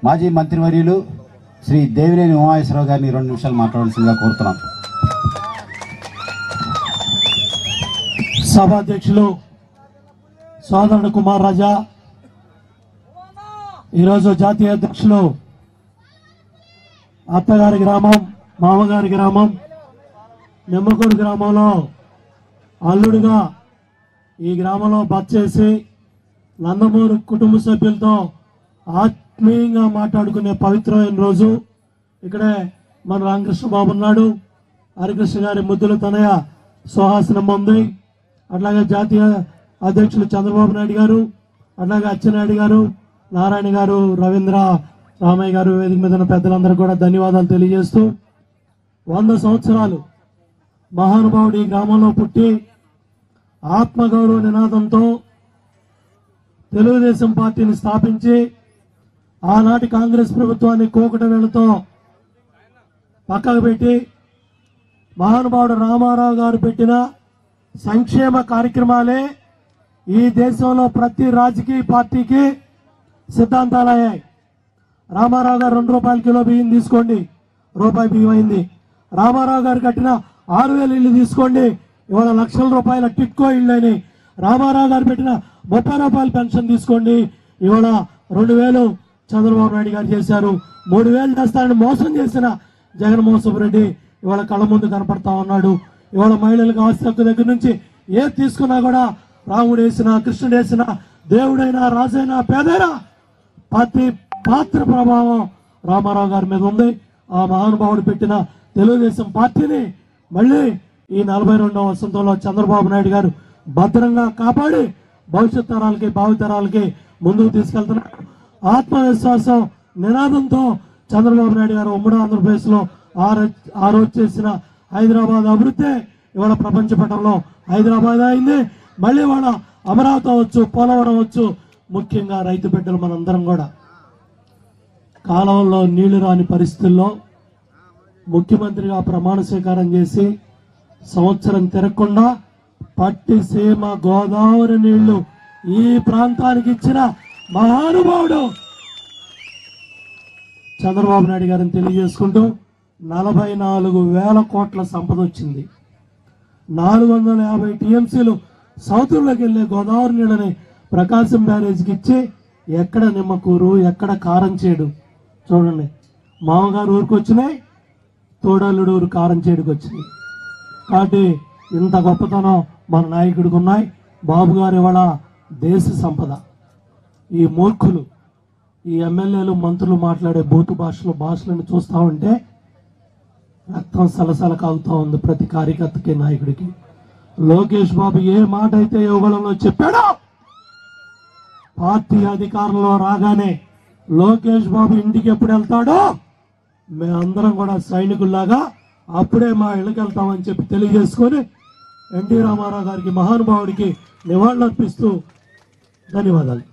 మాజీ మంత్రివర్యులు శ్రీ దేవినేని ఉమామేశ్వరరావు గారిని 2 నిమిషాలు మాట్లాడాల్సిందిగా కోరుతున్నాం. సభాధ్యక్షులు సోదరుడు కుమార్ రాజా, ఈరోజు జాతీయ అధ్యక్షులు అత్తగారి గ్రామం, మామగారి గ్రామం, నిమ్మకూరు గ్రామంలో అల్లుడిగా ఈ గ్రామంలో బచ్చేసి నందమూరి కుటుంబ సభ్యులతో ఆత్మీయంగా మాట్లాడుకునే పవిత్రమైన రోజు. ఇక్కడే మన రామకృష్ణ బాబు ఉన్నాడు, హరికృష్ణ గారి ముద్దుల తనయ సుహాసనం ఉంది, అట్లాగే జాతీయ అధ్యక్షులు చంద్రబాబు నాయుడు గారు, అట్లాగే అచ్చెన్నాయుడు గారు, నారాయణ గారు, రవీంద్ర, రామయ్య గారు, వేదిక మీద ఉన్న పెద్దలందరూ కూడా ధన్యవాదాలు తెలియజేస్తూ 100 సంవత్సరాలు మహానుభావుడు ఈ గ్రామంలో పుట్టి ఆత్మగౌరవ నినాదంతో తెలుగుదేశం పార్టీని స్థాపించి ఆనాటి కాంగ్రెస్ ప్రభుత్వాన్ని కోకట వేళతో పక్కకు పెట్టి మహానుభావుడు రామారావు గారు పెట్టిన సంక్షేమ కార్యక్రమాలే ఈ దేశంలో ప్రతి రాజకీయ పార్టీకి సిద్ధాంతాలయ్యాయి. రామారావు గారు 2 రూపాయల కిలో బియ్యం తీసుకోండి, రూపాయి బియ్యం అయింది. రామారావు గారు కట్టిన 6,000 ఇళ్లు తీసుకోండి, ఇవాళ లక్షల రూపాయల టిట్కో ఇళ్ళు అని. రామారావు గారు పెట్టిన 30 రూపాయల పెన్షన్ తీసుకోండి, ఇవాళ 2,000 చంద్రబాబు నాయుడు గారు చేశారు. 3,000 చేస్తారని మోసం చేసిన జగన్మోహన్ రెడ్డి ఇవాళ కళ్ళ ముందు కనపడతా ఉన్నాడు. ఇవాళ మహిళలకు ఆస్తి హక్కు దగ్గర నుంచి ఏది తీసుకున్నా కూడా రాముడు వేసినా, కృష్ణుడు వేసినా, దేవుడైనా, రాజైనా, పేదైనా ప్రతి పాత్ర ప్రభావం రామారావు గారి మీద ఉంది. ఆ మహానుభావుడు పెట్టిన తెలుగుదేశం పార్టీని మళ్ళీ ఈ 42వ వసంతంలో చంద్రబాబు నాయుడు గారు భద్రంగా కాపాడి భవిష్యత్ తరాలకి, భావితరాలకి ముందుకు తీసుకెళ్తున్నారు. ఆత్మవిశ్వాసం నినాదంతో చంద్రబాబు నాయుడు గారు ఉమ్మడి ఆంధ్రప్రదేశ్ లో ఆ రోజు చేసిన హైదరాబాద్ అభివృద్ధి ఇవాళ ప్రపంచ పటంలో హైదరాబాద్ అయింది. మళ్ళీ ఇవాళ అమరావతి అవచ్చు, పోలవరం అవచ్చు. ముఖ్యంగా రైతు బిడ్డలు మనందరం కూడా కాలువల్లో నీళ్లు రాని పరిస్థితుల్లో ముఖ్యమంత్రిగా ప్రమాణ స్వీకారం చేసి సంవత్సరం తిరగకుండా పట్టిసీమ గోదావరి నీళ్లు ఈ ప్రాంతానికి ఇచ్చిన మహానుభావుడు చంద్రబాబు నాయుడు గారిని తెలియజేసుకుంటూ 44,000 కోట్ల సంపద వచ్చింది. 450 టీఎంసీలు సౌతుల్లోకి వెళ్లే గోదావరి నీళ్ళని ప్రకాశం బ్యారేజ్కి ఇచ్చి ఎక్కడ నిమ్మకూరు, ఎక్కడ కారంచేడు. చూడండి, మామగారు ఊరికి వచ్చినాయి, తోడల్లుడు ఊరు కారంచేడుకి వచ్చినాయి. కాబట్టి ఇంత గొప్పతనం మన నాయకుడికి ఉన్నాయి. బాబు గారు ఇవాళ దేశ సంపద. ఈ మూర్ఖులు, ఈ ఎమ్మెల్యేలు, మంత్రులు మాట్లాడే బూతు భాషలను చూస్తా ఉంటే రక్తం సలసల కాగుతా ఉంది ప్రతి కార్యకర్తకి, నాయకుడికి. లోకేష్ బాబు ఏ మాట అయితే యువగలంలో చెప్పాడో, పార్టీ అధికారంలో రాగానే లోకేష్ బాబు ఇంటికి ఎప్పుడు వెళ్తాడో మేమందరం కూడా సైనికుల్లాగా అప్పుడే మా ఇళ్ళకి వెళ్తామని చెప్పి తెలియజేసుకొని ఎన్టీ రామారావు గారికి, మహానుభావుడికి నివాళులర్పిస్తూ ధన్యవాదాలు.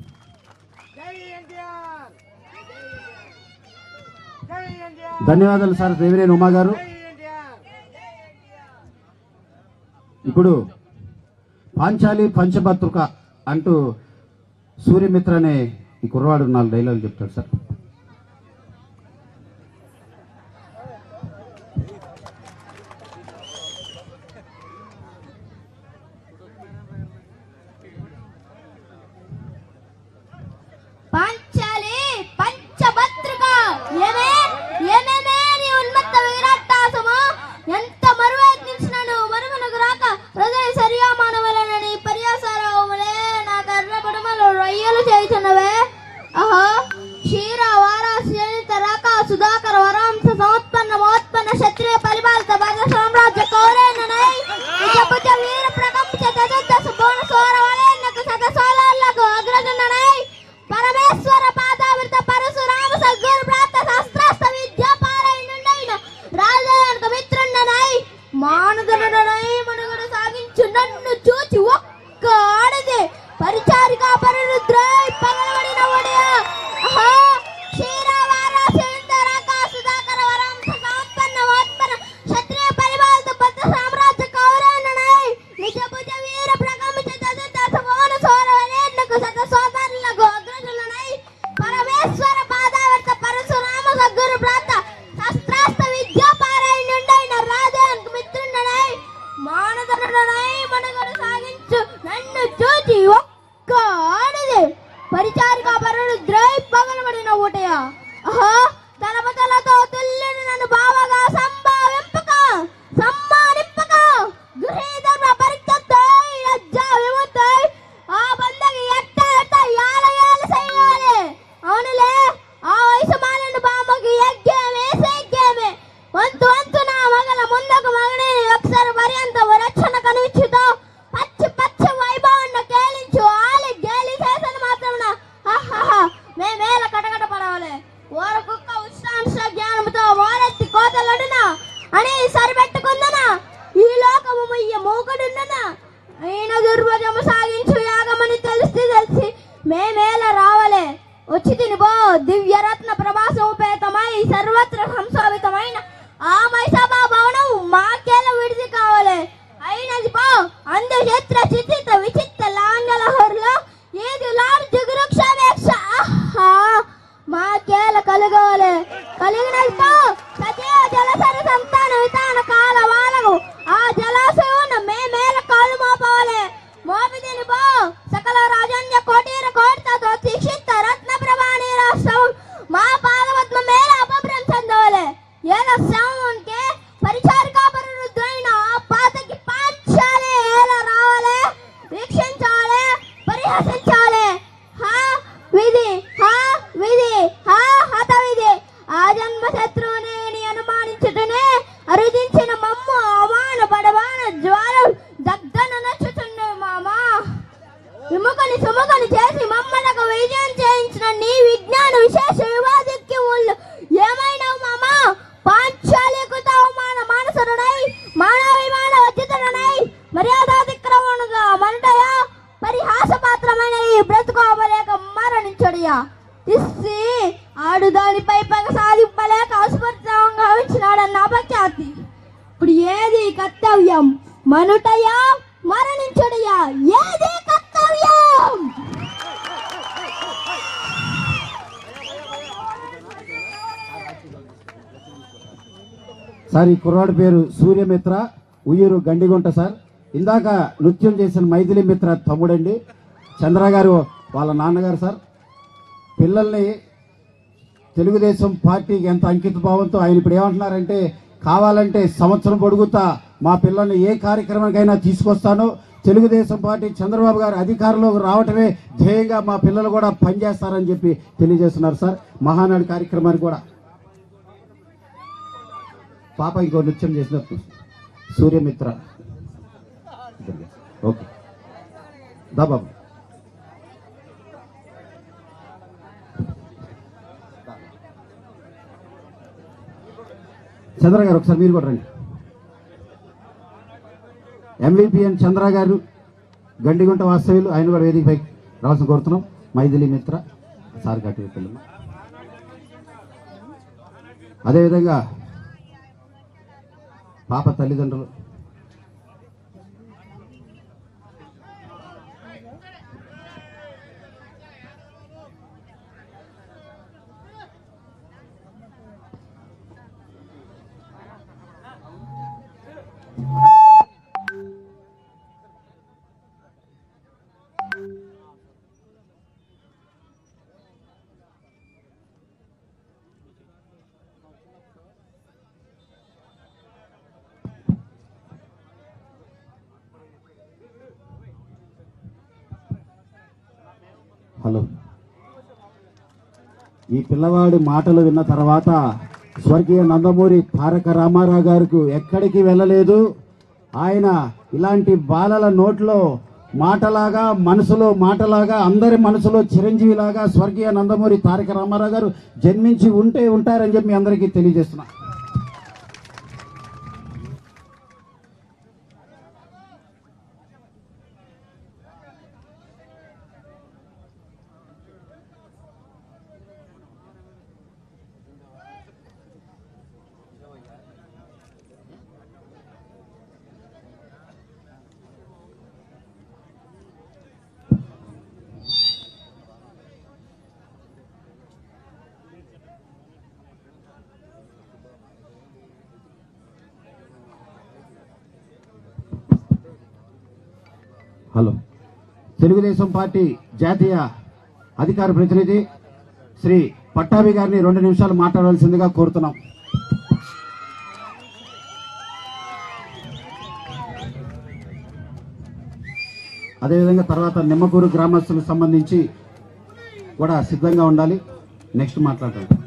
ధన్యవాదాలు సార్ దేవినేని ఉమా గారు. ఇప్పుడు పాంచాలి పంచభద్రుక అంటూ సూర్యమిత్ర అనే ఈ కుర్రవాడు 4 డైలాగులు చెప్తాడు సార్. పాంచాలి పంచభద్రుక ఉన్మత్త విరాటాసము ఎంత మరువెత్తించినను మరుమనకు రాక ప్రజలు సరిగా మానవలనని పర్యాసారములే నా కర్ణ కుటుంబంలో రొయ్యలు చేయుచున్నవే. అహో క్షీర వార శ్రేణిత రాక సుధాకర వరాంశ సమోత్పన్న మోత్పన్న క్షత్రియ పరిపాలిత భద్ర సామ్రాజ్య కౌరేననై నిజభుజ వీర ప్రకంప చతుర్దశ భువన సోర వలయన్నకు సగ సోలార్లకు అగ్రజుననై పరమేశ్వర పరిచారిక పరుడు ద్రై పగలబడిన ఊటయ అహో తలపతలతో తుల్లిని నన్ను బావగా సంబావింపక గృహీధర్మ పరిత్యక్తై లజ్జా విముక్తై ఆ బందకి ఎట్ట యాల చెయ్యాలి అవునులే ఆ వయసు మాలిన బామ్మకి యజ్ఞమే సేజ్ఞమే వంతు నా మగల ముందుకు మగని అక్షర పర్యంత రక్షణ కనుచుతో పచ్చి వైభవాన్ని కేలించు ఆలి గేలి చేసిన మాత్రం మేమేల కటకట పడవలే ఓర కుక్క ఉష్ణాంశ జ్ఞానంతో మోరెత్తి కోతలడునా అని సరిపెట్టుకుందనా ఈ లోకము ముయ్య మూకుడున్ననా అయిన దుర్భజము సాగించు యాగమని తెలిసి మేమేల రావలే వచ్చి తినిపో దివ్యరత్న ప్రభాసోపేతమై సర్వత్ర సంశోభితమైన ఆ మైసభా భవనం మాకేల విడిది కావాలి అయినది పో అందచిత్ర చిత్రిత విచిత్ర లాంగలహరులో ఏది లాడు జుగురుక్షేక్ష మాకేల కలగవాలి కలిగినది పో సజీవ జలసర సంతాన వితాన కాల వాలగు ఆ జలాశయం మేమేల కాలు మోపవాలి మోపిదిని పో సకల రాజన్య కోటీర కోటితో శిక్షిత రత్న ప్రభాని రాష్ట్రం మా పాదపద్మ మేల అపభ్రంశందవలే ఏల శ్రావణ్కే పరిచారికా పరుద్రైన ఆ పాతకి పాంచాలే ఏల రావాలే వీక్షించాలే పరిహసించాలే విధి హత విధి ఆ జన్మ శత్రువుని అనుమానించుటనే అరుదించిన మమ్ము అవమాన పడవాన జ్వాలం దగ్ధన నచ్చుతుండే మామా విముఖని సుముఖని చేసి మమ్మలకు విజయం చేయించిన నీ విజ్ఞాన విశేష వివాదికి ఊళ్ళు ఏమైనావు మామా పాంచాలికుత అవమాన మానసురునై మానవిమాన వజ్జితుడనై మర్యాదాతిక్రమణగా మనటయా పరిహాస పాత్రమైన ఈ బ్రతుకోవలేక మరణించడియా ఇస్సి ఆడు దానిపై పగ సాధింపలేక అసుపరితంగా ఇచ్చినాడన్న అపఖ్యాతి ఇప్పుడు ఏది కర్తవ్యం మనుటయా మరణించడియా ఏది కర్తవ్యం సార్ ఈ కుర్రాడి పేరు సూర్యమిత్ర ఉయ్యూరు గండిగుంట సార్. ఇందాక నృత్యం చేసిన మైథిలి మిత్ర తమ్ముడండి. చంద్ర గారు వాళ్ళ నాన్నగారు సార్. పిల్లల్ని తెలుగుదేశం పార్టీకి ఎంత అంకిత భావంతో ఆయన ఇప్పుడు ఏమంటున్నారంటే కావాలంటే సంవత్సరం పొడుగుతా మా పిల్లల్ని ఏ కార్యక్రమానికైనా తీసుకొస్తాను, తెలుగుదేశం పార్టీ చంద్రబాబు గారు అధికారంలోకి రావటమే ధ్యేయంగా మా పిల్లలు కూడా పనిచేస్తారని చెప్పి తెలియజేస్తున్నారు సార్. మహానాడు కార్యక్రమానికి కూడా పాప ఇంకో నృత్యం చేసినట్టు సూర్యమిత్ర. ఓకే దా బాబు. చంద్ర గారు ఒకసారి మీరు కూడా రండి. ఎంవిపిఎన్ చంద్ర గారు గండిగుంట వాస్తవ్యులు, ఆయన కూడా వేదికపై రావాల్సిన కోరుతున్నాం. మైథిలి మిత్ర సార్ కట్టి పిల్లలు. అదేవిధంగా పాప తల్లిదండ్రులు హలో. ఈ పిల్లవాడి మాటలు విన్న తర్వాత స్వర్గీయ నందమూరి తారక రామారావు గారికి ఎక్కడికి వెళ్ళలేదు. ఆయన ఇలాంటి బాలల నోట్లో మాటలాగా మనసులో మాటలాగా అందరి మనసులో చిరంజీవిలాగా స్వర్గీయ నందమూరి తారక రామారావు గారు జన్మించి ఉంటారని చెప్పి మీ అందరికీ తెలియజేస్తున్నా. హలో. తెలుగుదేశం పార్టీ జాతీయ అధికార ప్రతినిధి శ్రీ పట్టాభి గారిని 2 నిమిషాలు మాట్లాడాల్సిందిగా కోరుతున్నాం. అదేవిధంగా తర్వాత నిమ్మకూరు గ్రామస్తులకు సంబంధించి కూడా సిద్ధంగా ఉండాలి. నెక్స్ట్ మాట్లాడతాం.